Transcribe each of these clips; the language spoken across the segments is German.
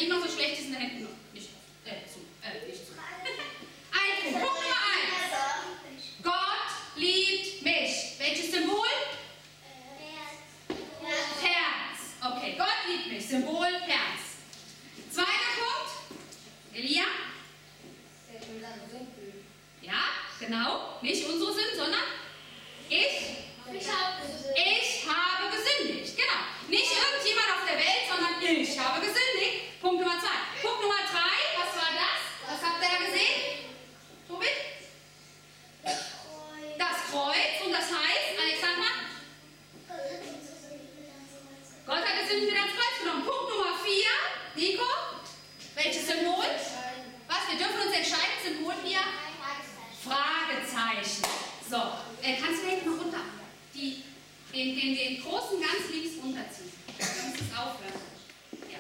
Ihnen noch so schlecht ist in der Hände noch nicht zu. Ein Punkt. Punkt Nummer 1. Gott liebt mich. Welches Symbol? Herz. Okay, Gott liebt mich. Symbol Herz. Zweiter Punkt. Elia? Ja, genau. Nicht unsere Sünden, sondern ich habe gesündigt. Genau. Nicht irgendjemand auf der Welt, sondern ich habe gesündigt. Punkt Nummer 2. Punkt Nummer 3. Was war das? Was habt ihr da gesehen? Tobi? Das Kreuz. Und das heißt, Alexandra? Gott hat die Sünden mit ans Kreuz genommen. Punkt Nummer 4. Nico? Welches Symbol? Was? Wir dürfen uns entscheiden. Symbol hier? Fragezeichen. So, kannst du hinten noch runter? Den großen ganz links runterziehen. Dann muss es aufhören. Ja.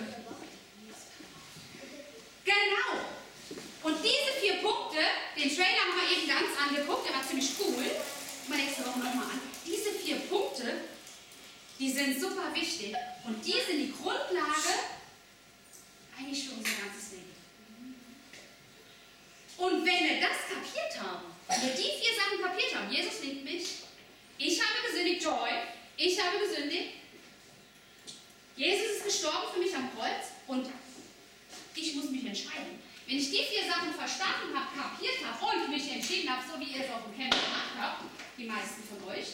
Genau. Und diese 4 Punkte, den Trailer haben wir eben ganz angeguckt, der war ziemlich cool. Guck mal nächste Woche nochmal an. Diese 4 Punkte, die sind super wichtig. Und die sind die Grundlage eigentlich für unser ganzes Leben. Und wenn wir das kapiert haben, wenn wir die 4 Sachen kapiert haben, Jesus liebt mich, ich habe gesündigt, Joy, ich habe gesündigt, Jesus ist gestorben für mich am Kreuz und ich muss mich entscheiden. Wenn ich die 4 Sachen verstanden habe, kapiert habe und mich entschieden habe, so wie ihr es auf dem Camp gemacht habt, die meisten von euch,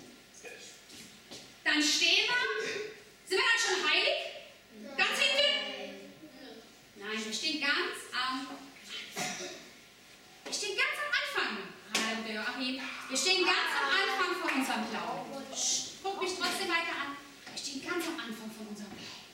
dann stehen wir, sind wir dann schon heilig? Ganz hinten? Nein, wir stehen ganz am Anfang. Wir stehen ganz am Anfang. Joachim. Wir stehen ganz am Anfang von unserem Glauben. Guck mich trotzdem weiter an. Wir stehen ganz am Anfang von unserem Glauben.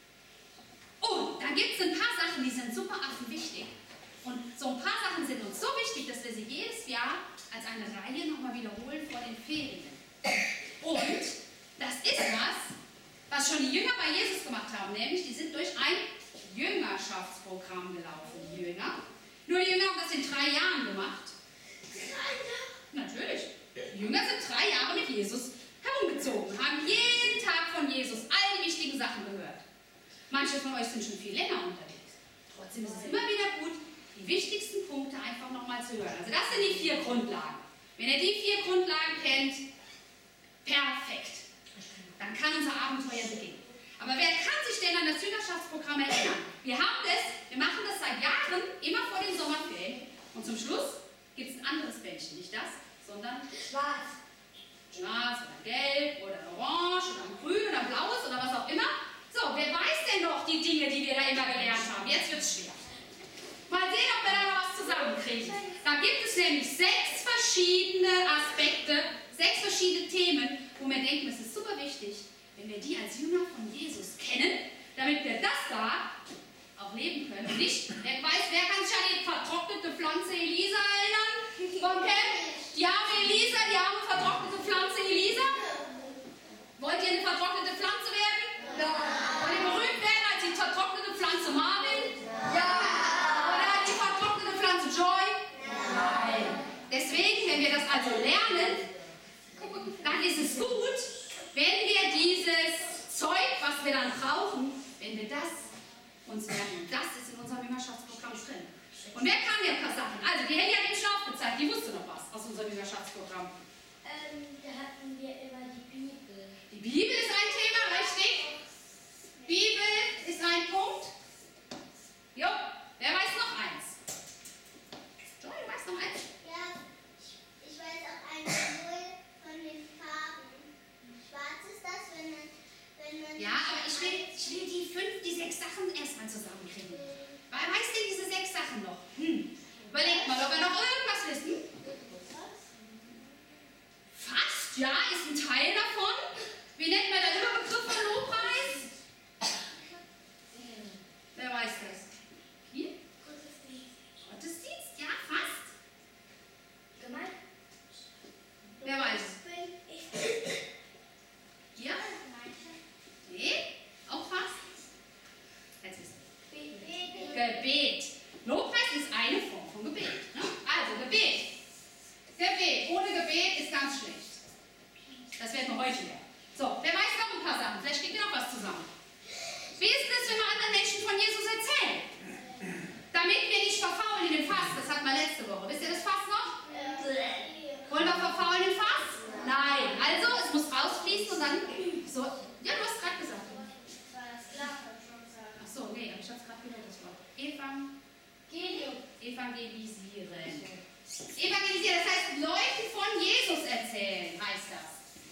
Und dann gibt es ein paar Sachen, die sind super wichtig. Und so ein paar Sachen sind uns so wichtig, dass wir sie jedes Jahr als eine Reihe nochmal wiederholen vor den Ferien. Und das ist was schon die Jünger bei Jesus gemacht haben. Nämlich, die sind durch ein Jüngerschaftsprogramm gelaufen. Die Jünger. Nur die Jünger haben das in 3 Jahren gemacht. Natürlich. Die Jünger sind 3 Jahre mit Jesus herumgezogen, haben jeden Tag von Jesus all die wichtigen Sachen gehört. Manche von euch sind schon viel länger unterwegs. Trotzdem ist es immer wieder gut, die wichtigsten Punkte einfach nochmal zu hören. Also das sind die 4 Grundlagen. Wenn ihr die 4 Grundlagen kennt, perfekt. Dann kann unser Abenteuer beginnen. Aber wer kann sich denn an das Jüngerschaftsprogramm erinnern? Wir machen das seit Jahren, immer vor den Sommerferien. Und zum Schluss gibt es ein anderes Bändchen, nicht das, sondern schwarz. Schwarz oder gelb oder orange oder grün oder blaues oder was auch immer. So, wer weiß denn noch die Dinge, die wir da immer gelernt haben? Jetzt wird es schwer. Mal sehen, ob wir da noch was zusammenkriegen. Da gibt es nämlich 6 verschiedene Aspekte, 6 verschiedene Themen, wo wir denken, es ist super wichtig, wenn wir die als Jünger von Jesus kennen, damit wir das da auch leben können. Nicht? Wer kann sich an die vertrocknete Pflanze Elisa erinnern? Vom Camp? Die arme Elisa, die arme vertrocknete Pflanze Elisa? Wollt ihr eine vertrocknete Pflanze werden? Ja. Wollt ihr berühmt werden als die vertrocknete Pflanze Marvin? Ja. Oder als die vertrocknete Pflanze Joy? Ja. Nein. Deswegen, wenn wir das also lernen, dann ist es gut, wenn wir dieses Zeug, was wir dann brauchen, wenn wir das uns merken. Das ist in unserem Jüngerschaftsprogramm drin. Und wer kann mir ein paar Sachen? Also, die Helly hat eben schon aufgezeigt, die wusste noch was aus unserem Jüngerschaftsprogramm. Da hatten wir immer die Bibel. Die Bibel ist ein Thema, richtig? Bibel ist ein Punkt. Jo, wer weiß noch eins? Joy, du weißt noch eins? Ja, ich weiß auch ein Symbol von den Farben. Schwarz ist das, wenn man ja, aber ich will die 6 Sachen erstmal zusammenkriegen. Wer weiß denn diese 6 Sachen noch? Überlegt mal, ob wir noch irgendwas wissen. Fast, ja, ist ein Teil davon. Wie nennt man den Überbegriff von Lobpreis? Wer weiß das? Hier? Gottesdienst, ja, fast. Gemeint? Wer weiß? Ja? Nee? Auch fast? Jetzt ist Gebet. Lobpreis ist eine Form von Gebet. Ne? Also Gebet. So, ja, du hast gerade gesagt. Das war das Sklaven schon sagen. Ach so, nee, aber ich habe es gerade gehört, das Wort. Evangelisieren. Evangelisieren, das heißt Leuten von Jesus erzählen, heißt das.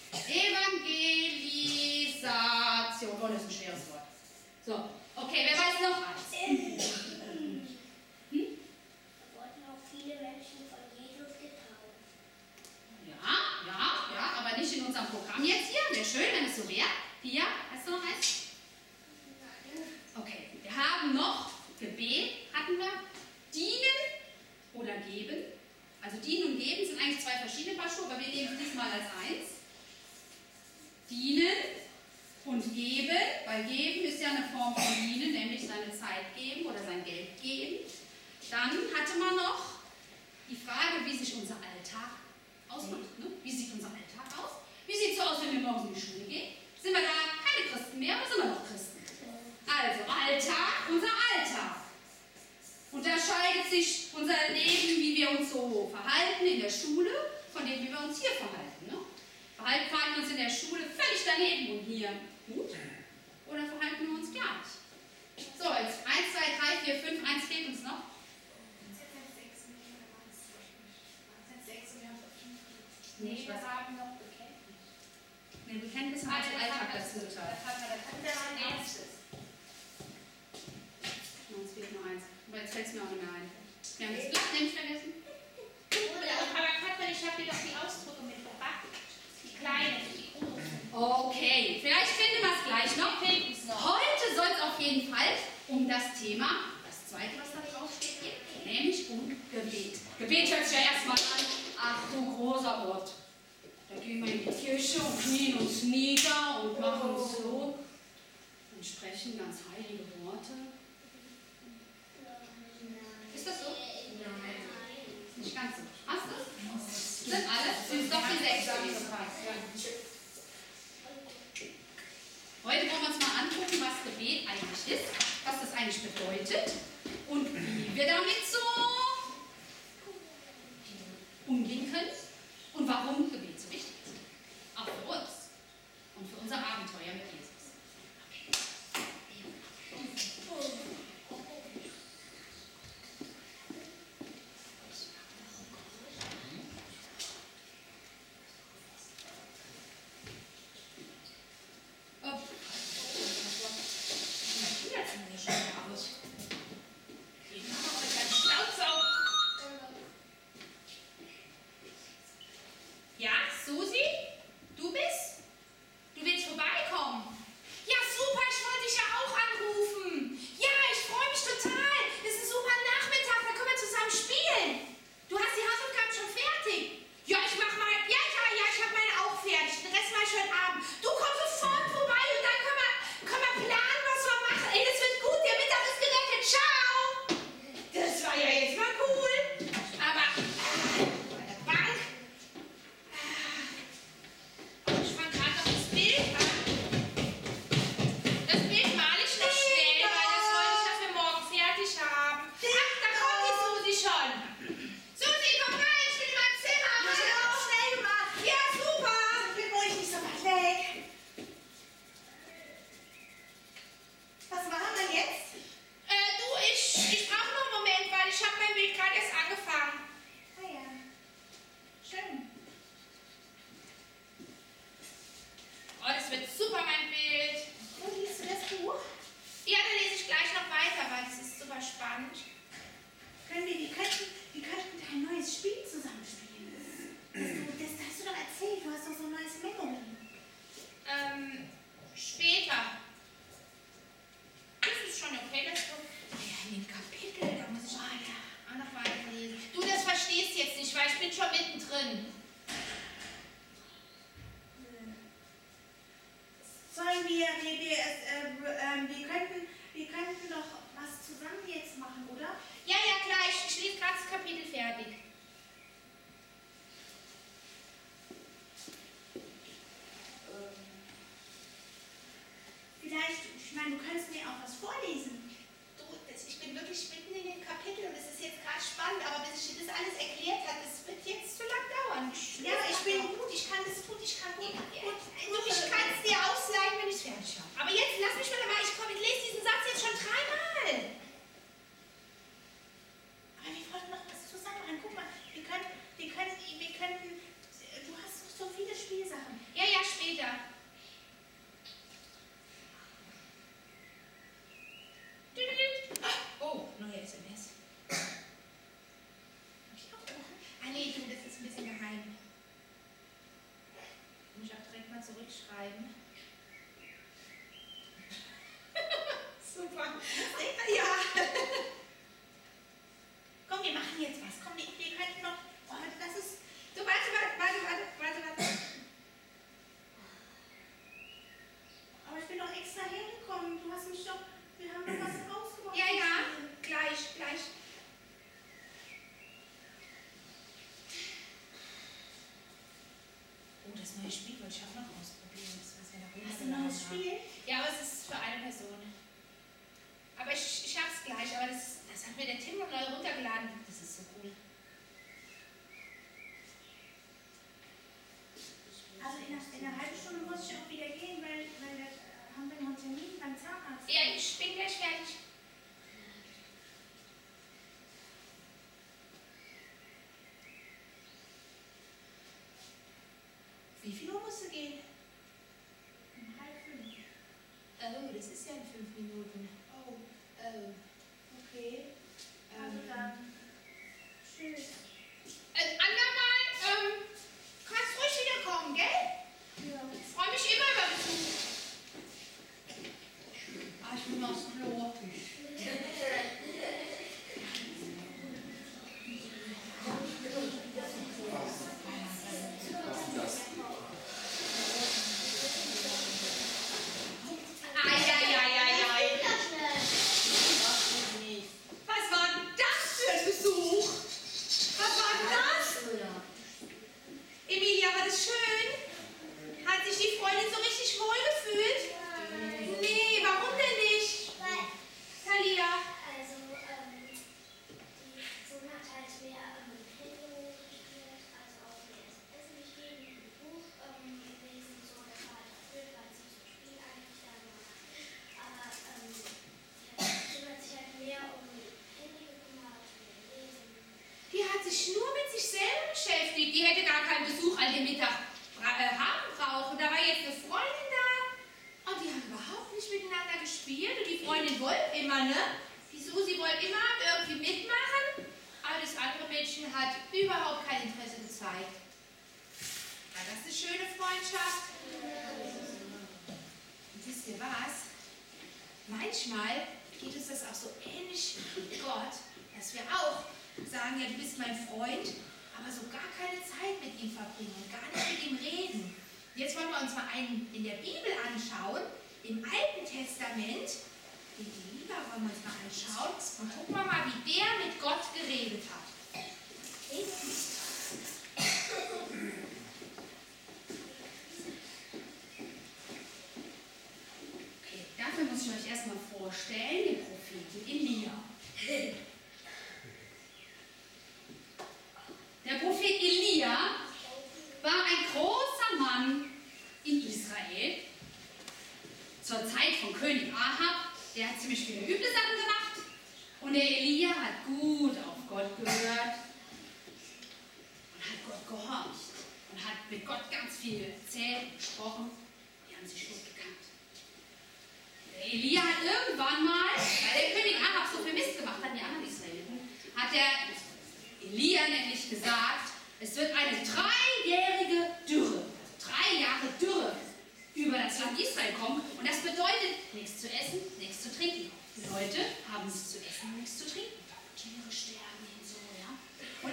Evangelisation. Oh, das ist ein schweres Wort. So, okay, wer weiß noch eins? Da wurden auch viele Menschen von Jesus getauft. Ja, aber nicht in unserem Programm jetzt hier. Wäre schön, wenn es so wäre. Pia, hast du noch eins? Okay, wir haben noch Gebet, hatten wir. Dienen oder geben. Also dienen und geben sind eigentlich zwei verschiedene Paar Schuhe, aber wir nehmen es diesmal als eins. Dienen und geben, weil geben ist ja eine Form von dienen, nämlich seine Zeit geben oder sein Geld geben. Dann hatte man noch die Frage, wie sich unser Alltag ausmacht. Ne? Wie sieht unser Alltag aus? Wie sieht es so aus, wenn wir morgens in die Schule gehen? Sind wir da keine Christen mehr oder sind wir noch Christen? Also Alltag, unser Alltag. Unterscheidet sich unser Leben, wie wir uns so verhalten in der Schule, von dem, wie wir uns hier verhalten. Ne? Verhalten wir uns in der Schule völlig daneben und hier gut? Oder verhalten wir uns gar nicht? So, jetzt 1, 2, 3, 4, 5, 1 fehlt uns noch. Nee, wir haben noch Bekenntnis. Nee, Bekenntnis haben wir zum Alltag dazu geteilt. Das hat er ein erstes. Uns fehlt nur eins. Aber jetzt fällt es mir auch nicht mehr ein. Wir haben das Blatt nämlich vergessen. Aber Katrin, ich habe dir doch die Ausdrücke mitgebracht. Die kleinen, die großen. Okay, vielleicht finden wir es gleich noch. Heute soll es auf jeden Fall um das Thema, das zweite, was da drauf steht, geht, nämlich um Gebet. Gebet hört sich ja erstmal an, ach du großer Gott. Da gehen wir in die Kirche und knien uns nieder und machen so und sprechen ganz heilige Worte. Ist das so? Nein. Nicht ganz so. Hast du es? Sind alle? Sind doch die 6, habe ich gefragt. Ja. Heute wollen wir uns mal angucken, was Gebet eigentlich ist, was das eigentlich bedeutet und wie wir damit so umgehen können und warum Gebet so wichtig ist. Auch für uns und für unser Abenteuer mit Jesus. Ja, Susi? Du bist? Du willst vorbeikommen? Ja, super, ich wollte dich ja auch anrufen. Ja, ich freue mich total. Das ist ein super Nachmittag, da können wir zusammen spielen. Du hast die Hausaufgaben schon fertig? Ja, ich mach mal. Ja, ich habe meine auch fertig. Den Rest mache ich heute Abend. Du kommst sofort vorbei und dann können wir planen, was wir machen. Ey, das wird gut, der Mittag ist gerettet. Ciao. Das war ja jetzt mal cool. Aber bei der Bank. Ich fange gerade noch das Bild an. Das Bild male ich noch schnell, weil das wollte ich ja für morgen fertig haben. Ach, da kommt die Susi schon. Susi, komm rein, ich bin in meinem Zimmer. Das ist auch schnell gemacht. Ja, super. Ich bin ruhig nicht so weit weg. Was machen wir jetzt? Du, ich brauche noch einen Moment, weil ich habe mein Bild gerade erst angefangen. Ah ja. Schön. Oh, das wird super, mein Bild. Wo liest du das Buch? Ja, dann lese ich gleich noch weiter, weil das ist super spannend. Wir könnten ein neues Spiel zusammenspielen. Das hast du doch erzählt. Du hast doch so ein neues Memory. Später. Das ist schon okay, das ist Ja, in dem Kapitel, da muss ich auch noch weiterlesen. Du, das verstehst jetzt nicht, weil ich bin schon mittendrin. Sollen wir könnten doch was zusammen jetzt machen, oder? Ja, klar, ich schließe gerade das Kapitel fertig. Vielleicht, ich meine, du könntest mir auch was vorlesen. Du, ich bin wirklich mitten in dem Kapitel und es ist jetzt gerade spannend, aber bis ich dir das alles erklärt habe, das wird jetzt zu lang dauern. Ja, ich bin gut, ich kann das gut, ich kann gut. Du, ich kann es dir auslassen. extra hergekommen. Du hast mich doch, wir haben doch was rausgebracht. Ja, gleich. Oh, das neue Spiel wollte ich auch noch ausprobieren. Das, was wir da Hast du ein neues haben. Spiel? Ja, aber es ist für eine Person. Aber ich hab's gleich, aber das hat mir der Tim neu runtergeladen. Das ist so cool. Also in einer halben Stunde muss ich auch wieder gehen, weil haben wir noch einen Termin beim Zahnarzt. Ja, ich bin gleich fertig. Wie viel Uhr musst du gehen? Um 4:30. Oh, das ist ja in 5 Minuten. Oh, Okay. also dann. Tschüss. Ein andermal, kannst ruhig wiederkommen, gell? Ja. Ich freue mich immer über Besuch. Ich bin mal aufs Klo. Was war denn das für ein Besuch? Was war denn das? Emilia, war das schön? Hat sich die Freundin so richtig wohl gefühlt? Nee, warum denn nicht? Weil, Talia. also, die Sonne hat halt mehr Hände gespielt, also auch mehr Essen gegeben, ein Buch gelesen, so, das war halt erfüllt, weil sie so Spiel eigentlich da war. Aber, die hat sich halt mehr um Handy gekümmert, um Lesen. Die hat sich nur mit sich selber beschäftigt. Die hätte gar keinen Besuch an dem Mittag haben brauchen. Da war jetzt eine Freundin da und die haben überhaupt nicht miteinander gespielt. Und die Freundin wollte immer, ne? Die Susi wollte immer irgendwie mitmachen. Aber das andere Mädchen hat überhaupt kein Interesse gezeigt. War das eine schöne Freundschaft? Und wisst ihr was? Manchmal geht uns das auch so ähnlich mit Gott, dass wir auch sagen, ja, du bist mein Freund, aber so gar keine Zeit mit ihm verbringen und gar nicht mit ihm reden. Jetzt wollen wir uns mal einen in der Bibel anschauen, im Alten Testament. Den Elia wollen wir uns mal anschauen und gucken wir mal, wie der mit Gott geredet hat. Okay, dafür muss ich euch erstmal vorstellen, den Propheten Elia. Der Prophet Elia war ein großer Mann in Israel zur Zeit von König Ahab. Der hat ziemlich viele üble Sachen gemacht und der Elia hat gut auf Gott gehört und hat Gott gehorcht und hat mit Gott ganz viel erzählt, gesprochen. Die haben sich gut gekannt. Der Elia hat irgendwann mal, weil der König Ahab so viel Mist gemacht hat, die anderen Israeliten, hat der Elia nämlich gesagt, es wird eine 3-jährige Dürre, 3 Jahre Dürre über das Land Israel kommen. Und das bedeutet nichts zu essen, nichts zu trinken. Die Leute haben nichts zu essen und nichts zu trinken. Tiere sterben und so, ja. Und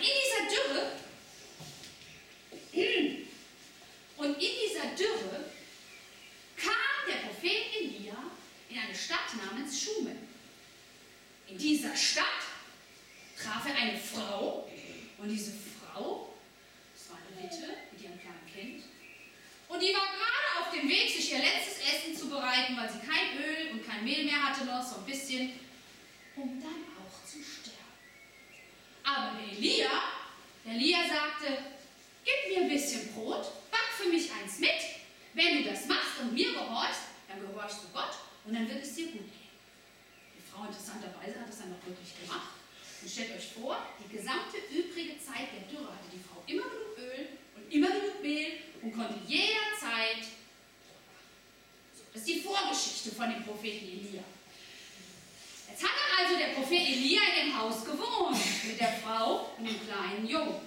in dieser Dürre kam der Prophet Elia in eine Stadt namens Schunem. In dieser Stadt traf er eine Frau und diese Frau, das war eine Witwe mit ihrem kleinen Kind, und die war gerade auf dem Weg, sich ihr letztes Essen zu bereiten, weil sie kein Öl und kein Mehl mehr hatte, noch so ein bisschen, um dann auch zu sterben. Aber der Elia sagte, gib mir ein bisschen Brot, back für mich eins mit, wenn du das machst und mir gehorchst, dann gehorchst du Gott und dann wird es dir gut gehen. Die Frau interessanterweise hat es dann noch wirklich gemacht. Und stellt euch vor, die gesamte übrige Zeit der Dürre hatte die Frau immer genug Öl und immer genug Mehl und konnte jederzeit. So, das ist die Vorgeschichte von dem Propheten Elia. Jetzt hat dann also der Prophet Elia in dem Haus gewohnt mit der Frau und dem kleinen Jungen.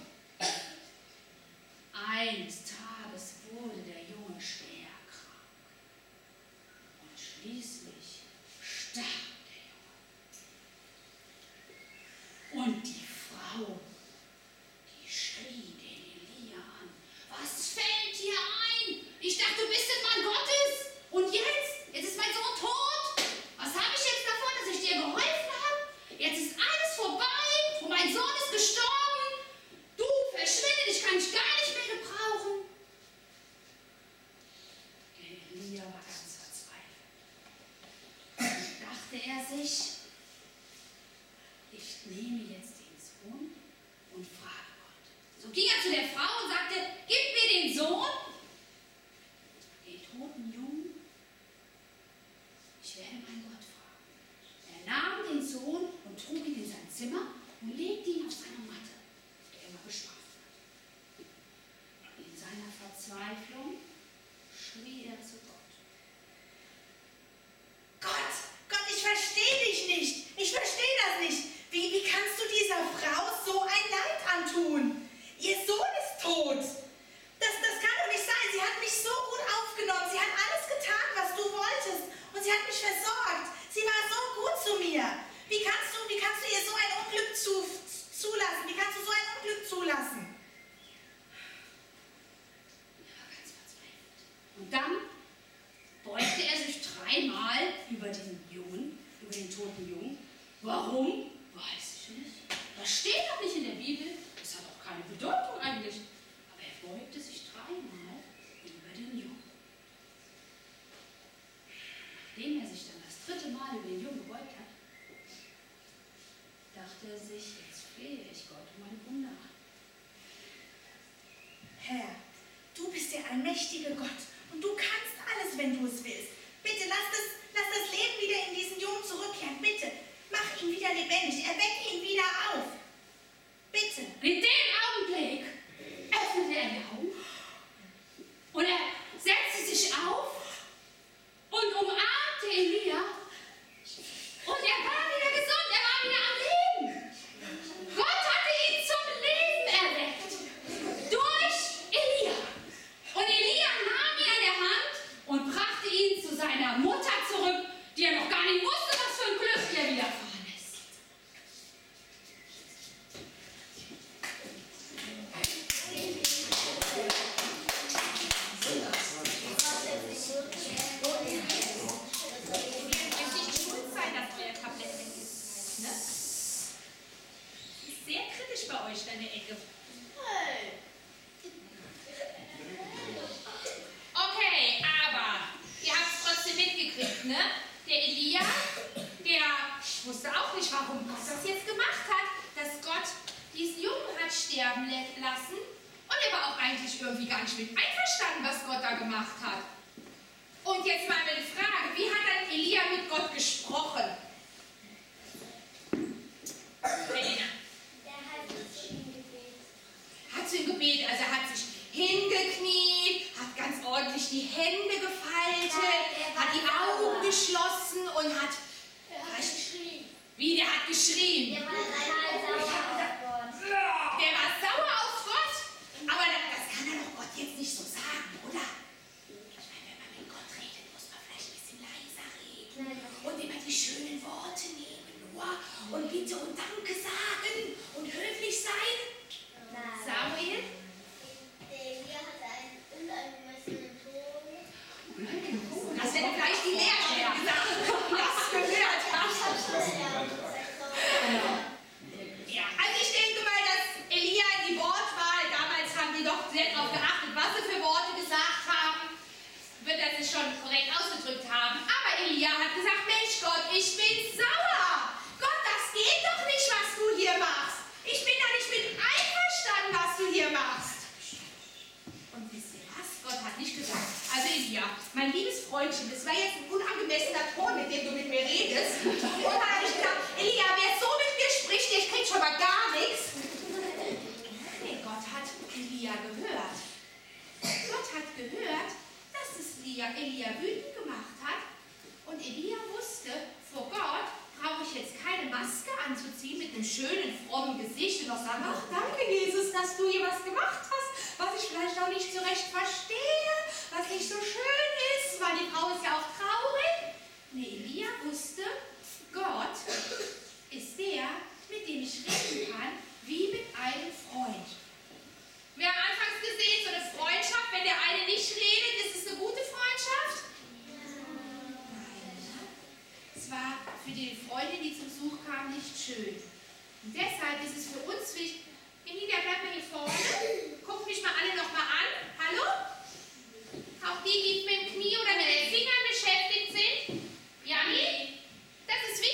Eines Tages wurde der Junge schwer krank und schließlich starb. Und die Frau, die schrie den Elia an. Was fällt dir ein? Ich dachte, du bist ein Mann Gottes. Und jetzt? Jetzt ist mein Sohn er sich, ich nehme jetzt den Sohn und frage Gott. So ging er zu der Frau und sagte, gib mir den Sohn, den toten Jungen, ich werde meinen Gott fragen. Er nahm den Sohn und trug ihn in sein Zimmer und legte ihn auf seine Matte, auf der er immer geschlafen hat. In seiner Verzweiflung schrie er zu Gott. Gott, ich verstehe dich nicht. Ich verstehe das nicht. Wie kannst du dieser Frau so ein Leid antun? Ihr Sohn ist tot. Das kann doch nicht sein. Sie hat mich so gut aufgenommen. Sie hat alles getan, was du wolltest. Und sie hat mich versorgt. Sie war so gut zu mir. Wie kannst du ihr so ein Unglück zulassen? Wie kannst du so ein Unglück zulassen? Er war ganz verzweifelt. Und dann beugte er sich 3-mal über den Jungen, über den toten Jungen. Warum? Weiß ich nicht. Das steht doch nicht in der Bibel. Das hat auch keine Bedeutung eigentlich. Aber er beugte sich 3-mal über den Jungen. Nachdem er sich dann das 3. Mal über den Jungen gebeugt hat, dachte er sich, jetzt flehe ich Gott um ein Wunder an. Herr, du bist der allmächtige Gott und du kannst alles, wenn du es willst. Bitte lass das Leben wieder in diesen Jungen zurückkehren. Bitte, mach ihn wieder lebendig, erweck ihn wieder auf. Bitte. In dem Augenblick öffnete er die Augen und er setzte sich auf und umarmte Elia und er war wieder gesund, er war wieder am Leben. Gott hatte ihn zum Leben erweckt durch Elia. Und Elia nahm ihn an der Hand und brachte ihn zu seiner Mutter zurück, die er noch gar nicht wusste, was für ein Glück ihr widerfahren ist. Bei euch in der Ecke. Okay, aber ihr habt es trotzdem mitgekriegt, ne? Der Elia, der wusste auch nicht, warum Gott das jetzt gemacht hat, dass Gott diesen Jungen hat sterben lassen und er war auch eigentlich irgendwie gar nicht mit einverstanden, was Gott da gemacht hat. Und jetzt mal eine Frage, wie hat dann Elia mit Gott gesprochen? Helena. Hat zu ihm gebetet, also er hat sich hingekniet, hat ganz ordentlich die Hände gefaltet, hat die Augen geschlossen und hat geschrien. Wie, der hat geschrien? Der war sauer auf Gott. Aber das kann er doch Gott jetzt nicht so sagen, oder? Ich meine, wenn man mit Gott redet, muss man vielleicht ein bisschen leiser reden und immer die schönen Worte nehmen, nur und Bitte und Danke sagen und höflich sein. Samuel? Der hatte einen unangemessenen Ton. Das hätte vielleicht die Lehrerin gesagt, das gehört hat. Ja, also ich denke mal, dass Elia die Wortwahl, damals haben die doch sehr darauf geachtet, was sie für Worte gesagt haben, wird er sich schon korrekt ausgedrückt haben. Aber Elia hat gesagt, Mensch Gott, ich bin sauer. Gott, das geht doch nicht, was du hier machst. Ich bin da nicht mit einverstanden, was du hier machst. Und wisst ihr was? Gott hat nicht gesagt, also Elia, mein liebes Freundchen, das war jetzt ein unangemessener Ton, mit dem du mit mir redest. Und dann habe ich gesagt, Elia, wer so mit mir spricht, der kriegt schon mal gar nichts. Nee, Gott hat Elia gehört. Gott hat gehört, dass es Elia wütend gemacht hat. Und Elia wusste, vor Gott brauche ich jetzt keine Maske anzuziehen mit einem schönen, frommen Gesicht und noch sagen, ach, danke, Jesus, dass du hier was gemacht hast, was ich vielleicht auch nicht so recht verstehe, was nicht so schön ist, weil die Frau ist ja auch traurig. Nee, Elia wusste, Gott ist der, mit dem ich reden kann, wie mit einem Freund. Wir haben anfangs gesehen, so eine Freundschaft, wenn der eine nicht redet, ist es eine gute Freundschaft? Es war für die Freunde, die zum Besuch kamen, nicht schön. Und deshalb ist es für uns wichtig. Emilia, bleib mal hier vorne. Guckt mich mal alle noch mal an. Hallo? Auch die mit dem Knie oder mit den Fingern beschäftigt sind? Jani? Das ist wichtig.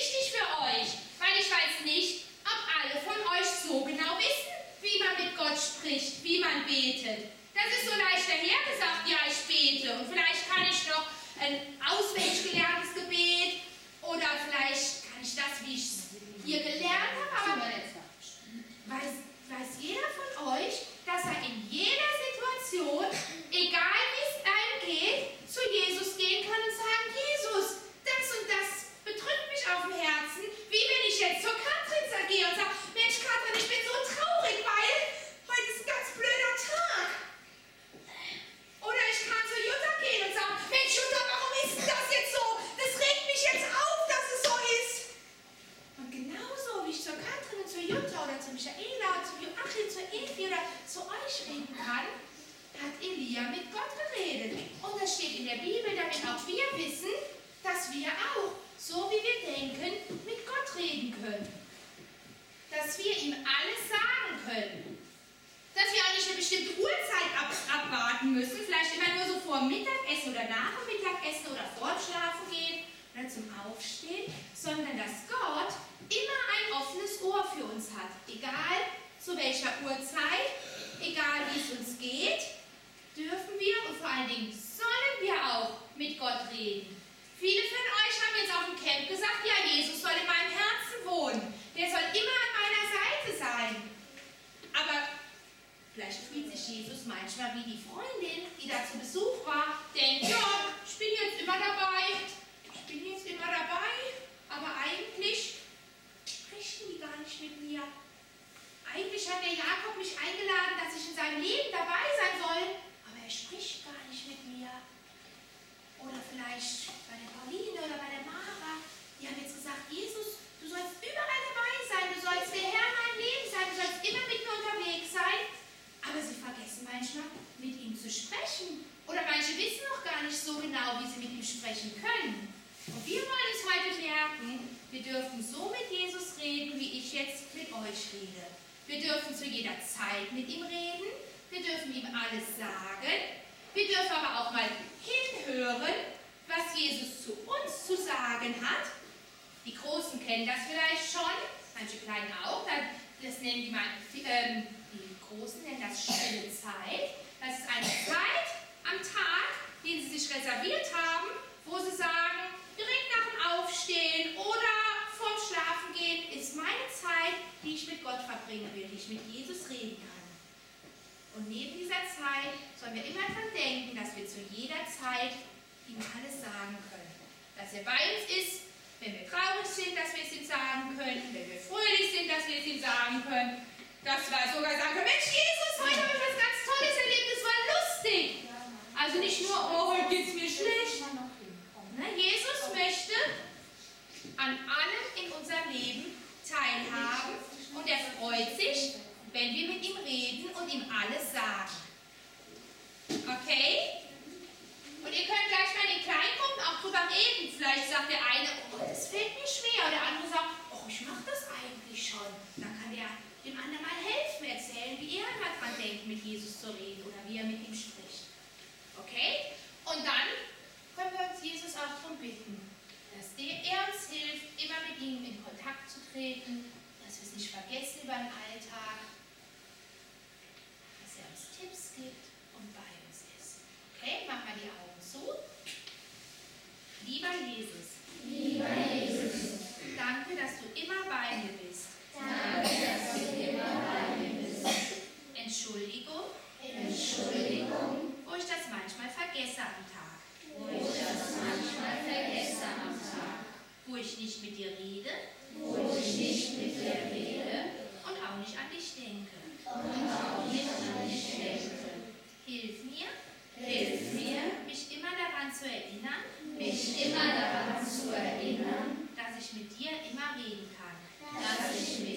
auswendig gelerntes Gebet oder vielleicht kann ich das, wie ich es hier gelernt habe, aber weiß jeder von euch, dass er in jeder Situation, egal wie es einem geht, zu Jesus gehen kann und sagen, Jesus, das und das bedrückt mich auf dem Herzen, wie wenn ich jetzt zur Katrin gehe und sage, Mensch Katrin, ich bin so traurig, weil heute ist ein ganz blöder Tag. Oder ich kann zu Jutta gehen und sagen, Mensch Jutta, warum ist denn das jetzt so? Das regt mich jetzt auf, dass es so ist. Und genauso wie ich zur Katrin und zur Jutta oder zu Michaela, zu Joachim, zur Evi oder zu euch reden kann, hat Elia mit Gott geredet. Und das steht in der Bibel, damit auch wir wissen, dass wir auch, so wie wir denken, mit Gott reden können. Dass wir ihm alles sagen können. Dass wir auch nicht eine bestimmte Uhrzeit abwarten müssen, vielleicht immer nur so vor dem Mittagessen oder nach dem Mittagessen oder vor dem Schlafen gehen oder zum Aufstehen, sondern dass Gott immer ein offenes Ohr für uns hat. Egal zu welcher Uhrzeit, egal wie es uns geht, dürfen wir und vor allen Dingen sollen wir auch mit Gott reden. Viele von euch haben jetzt auf dem Camp gesagt, ja, Jesus soll in meinem Herzen wohnen. Der soll immer an meiner Seite sein. Aber vielleicht fühlt sich Jesus manchmal wie die Freundin, die da zu Besuch war, denkt, ja, ich bin jetzt immer dabei, aber eigentlich sprechen die gar nicht mit mir. Eigentlich hat der Jakob mich eingeladen, dass ich in seinem Leben dabei sein soll, aber er spricht gar nicht mit mir. Oder vielleicht bei der Pauline oder bei der Mara, die haben jetzt gesagt, Jesus, du sollst überall dabei sein, du sollst der Herr in meinem Leben sein, du sollst immer mit mir unterwegs sein. Aber sie vergessen manchmal, mit ihm zu sprechen. Oder manche wissen noch gar nicht so genau, wie sie mit ihm sprechen können. Und wir wollen uns heute merken, wir dürfen so mit Jesus reden, wie ich jetzt mit euch rede. Wir dürfen zu jeder Zeit mit ihm reden, wir dürfen ihm alles sagen, wir dürfen aber auch mal hinhören, was Jesus zu uns zu sagen hat. Die Großen kennen das vielleicht schon, manche Kleinen auch, das nennen die Großen nennen das stille Zeit. Das ist eine Zeit am Tag, den sie sich reserviert haben, wo sie sagen, direkt nach dem Aufstehen oder vorm Schlafen gehen ist meine Zeit, die ich mit Gott verbringen will, die ich mit Jesus reden kann. Und neben dieser Zeit sollen wir immer daran denken, dass wir zu jeder Zeit ihm alles sagen können. Dass er bei uns ist, wenn wir traurig sind, dass wir es ihm sagen können, wenn wir fröhlich sind, dass wir es ihm sagen können, dass wir sogar sagen können, Mensch Jesus, heute habe ich was ganz Tolles erlebt, es war lustig. Also nicht nur, oh, heute geht es mir schlecht. Jesus möchte an allem in unserem Leben teilhaben und er freut sich, wenn wir mit ihm reden und ihm alles sagen. Okay? Und ihr könnt gleich mal in den Kleingruppen auch drüber reden. Vielleicht sagt der eine, oh, das fällt mir schwer. Der andere sagt, oh, ich mache das eigentlich schon. Dann kann der dem anderen mal helfen, erzählen, wie er immer dran denkt, mit Jesus zu reden oder wie er mit ihm spricht. Okay? Und dann können wir uns Jesus auch darum bitten, dass er uns hilft, immer mit ihm in Kontakt zu treten, dass wir es nicht vergessen über den Alltag, dass er uns Tipps gibt und bei uns ist. Okay, mach mal die Augen zu. Lieber Jesus, danke, dass du immer bei mir bist. Entschuldigung, wo ich das manchmal vergesse am Tag. Wo ich nicht mit dir rede. Und auch nicht an dich denke. Hilf mir, mich immer daran zu erinnern, dass ich mit dir immer reden kann.